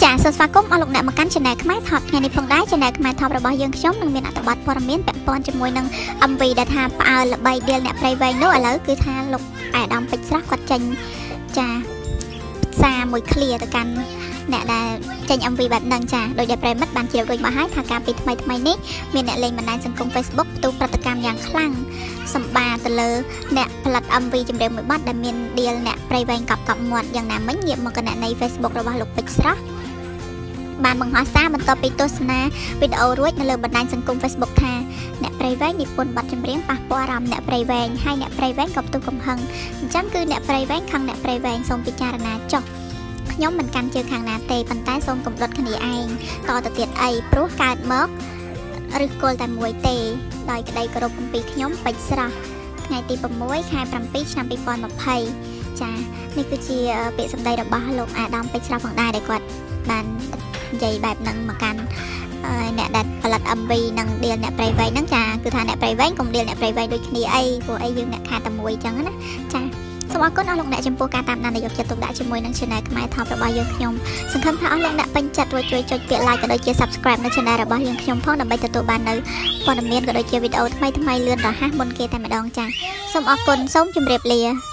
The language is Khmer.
ចាសស្វាគមន៍អស់លោកអ្នកមកកាន់ Channel ខ្មែរថតថ្ងៃនេះផងដែរ Channel ខ្មែរថតរបស់យើងខ្ញុំនឹងមានអត្ថបទព័ត៌មានពាក់ព័ន្ធជាមួយនឹង MV ដែលថាផ្អើលល្បីដៀលអ្នកព្រៃវែងនោះឥឡូវគឺថាលោកអាដាមពេជ្រស្រស់គាត់ចេញចាសារមួយ clear ទៅកាន់អ្នកដែលចេញ MV បែបហ្នឹងចាដោយដែលប្រិមិត្តបានជ្រាបរួចមកហើយថាការពីថ្មីនេះមានអ្នកលេងបណ្ដាញសង្គម Facebook ផ្ទុះប្រតិកម្មយ៉ាងខ្លាំងសម្បាទៅលើអ្នកផលិត MV ចម្រៀងមួយបទដែលមានដៀលអ្នកព្រៃវែងកប់មាត់យ៉ាងណាមិញងាកមកគណនី Facebook របស់លោកពេជ្រស្រស់បានបង្ហោះសារបន្ទាប់ពីទស្សនាវីដេអូរួចនៅលើបណ្ដាញសង្គម Facebook ថាអ្នកព្រៃវែងនិពន្ធបទចម្រៀងប៉ះពាល់អារម្មណ៍អ្នកព្រៃវែងហើយអ្នកព្រៃវែងក៏ផ្ទុះកំហឹងអញ្ចឹងគឺអ្នកព្រៃវែងខឹងអ្នកព្រៃវែងសូមពិចារណាចុះខ្ញុំមិនកាន់ជើងខាងណាទេប៉ុន្តែសូមកុំដុតគ្នាឯងតទៅទៀតអីព្រោះកើតមកឬគល់តែមួយទេដោយក្តីគោរពអំពីខ្ញុំពេជ្រស្រស់ថ្ងៃទី6ខែ7ឆ្នាំ2020ចានេះគឺជាពាក្យសម្ដីរបស់លោកអាដាមពេជ្រស្រស់ផងដែរដែលគាត់បាននិយាយបែបហ្នឹងមកកាន់អ្នកដែលផលិត MV និងដៀលអ្នកព្រៃវែងហ្នឹងចាគឺថាអ្នកព្រៃវែងកុំដៀលអ្នកព្រៃវែងដូចគ្នាអីព្រោះអីយើងអ្នកខាតតែមួយអញ្ចឹងណាចាសូមអរគុណអស់លោកអ្នកចំពោះការតាមដានដែលយកចិត្តទុកដាក់ជាមួយនឹង Channel ខ្មែរថតរបស់យើងខ្ញុំសង្ឃឹមថាអស់លោកអ្នកពេញចិត្តរួចជួយចុចពាក្យ like ក៏ដូចជា subscribe នៅ Channel របស់យើងខ្ញុំផងដើម្បីទទួលបាននៅព័ត៌មានក៏ដូចជាវីដេអូថ្មីៗលឿនរហ័សមុនគេតែម្ដងចាសូមអរគុណសូមជម្រាបលា